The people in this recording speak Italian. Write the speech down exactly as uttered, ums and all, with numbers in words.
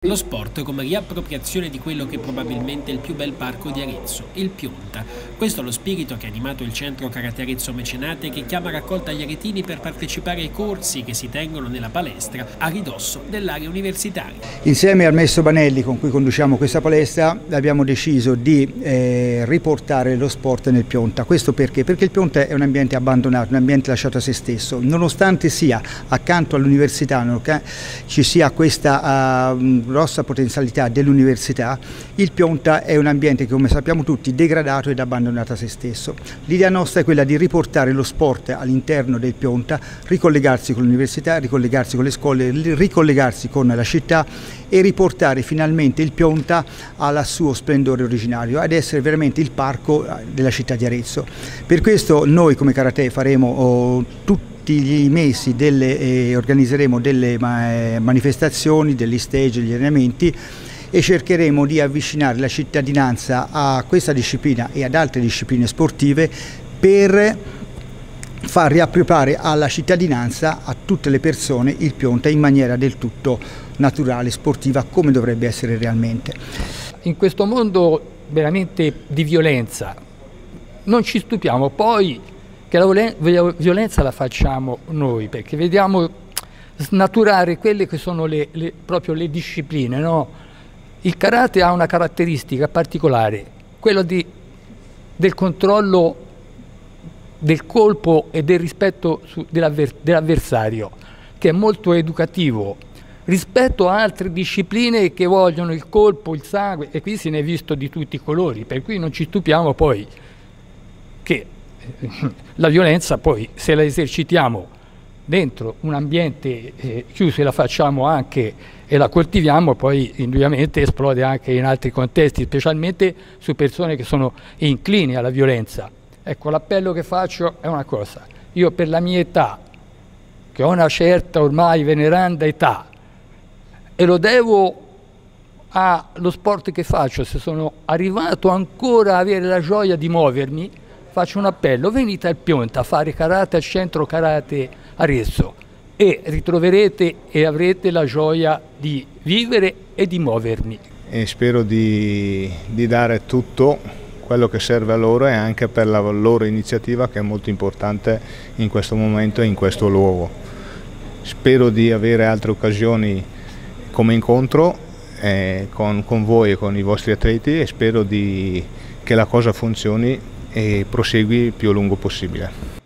Lo sport come riappropriazione di quello che probabilmente è il più bel parco di Arezzo, il Pionta. Questo è lo spirito che ha animato il centro Karate Arezzo Mecenate, che chiama raccolta gli aretini per partecipare ai corsi che si tengono nella palestra a ridosso dell'area universitaria. Insieme al maestro Banelli, con cui conduciamo questa palestra, abbiamo deciso di eh, riportare lo sport nel Pionta. Questo perché? Perché il Pionta è un ambiente abbandonato, un ambiente lasciato a se stesso. Nonostante sia accanto all'università, ci sia questa uh, grossa potenzialità dell'università, il Pionta è un ambiente che, come sappiamo tutti, degradato ed abbandonato a se stesso. L'idea nostra è quella di riportare lo sport all'interno del Pionta, ricollegarsi con l'università, ricollegarsi con le scuole, ricollegarsi con la città e riportare finalmente il Pionta al suo splendore originario, ad essere veramente il parco della città di Arezzo. Per questo noi come Karate faremo oh, tutti tutti i mesi delle, eh, organizzeremo delle ma, eh, manifestazioni, degli stage, degli allenamenti e cercheremo di avvicinare la cittadinanza a questa disciplina e ad altre discipline sportive per far riappropriare alla cittadinanza, a tutte le persone, il Pionta in maniera del tutto naturale, sportiva, come dovrebbe essere realmente. In questo mondo veramente di violenza non ci stupiamo poi che la violenza la facciamo noi, perché vediamo snaturare quelle che sono le, le, proprio le discipline, no? Il karate ha una caratteristica particolare, quello di, del controllo del colpo e del rispetto dell'avversario, che è molto educativo rispetto a altre discipline che vogliono il colpo, il sangue, e qui se ne è visto di tutti i colori, per cui non ci stupiamo poi che la violenza poi, se la esercitiamo dentro un ambiente eh, chiuso e la facciamo anche e la coltiviamo, poi indubbiamente esplode anche in altri contesti, specialmente su persone che sono inclini alla violenza. Ecco, l'appello che faccio è una cosa: io per la mia età, che ho una certa ormai veneranda età, e lo devo allo sport che faccio, se sono arrivato ancora a avere la gioia di muovermi, faccio un appello: venite al Pionta a fare karate al centro Karate Arezzo e ritroverete e avrete la gioia di vivere e di muovermi. E spero di, di dare tutto quello che serve a loro e anche per la loro iniziativa, che è molto importante in questo momento e in questo luogo. Spero di avere altre occasioni come incontro eh, con, con voi e con i vostri atleti, e spero di, che la cosa funzioni e prosegui il più a lungo possibile.